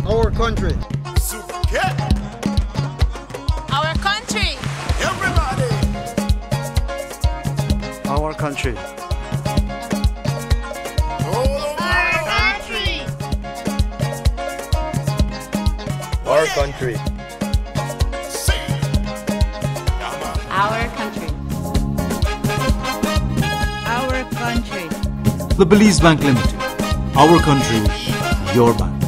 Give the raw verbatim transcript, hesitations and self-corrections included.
Our country. Super cat. Our country. Everybody. Our country. Our country. Our country. Our country. Our country. The Belize Bank Limited. Our country, your bank.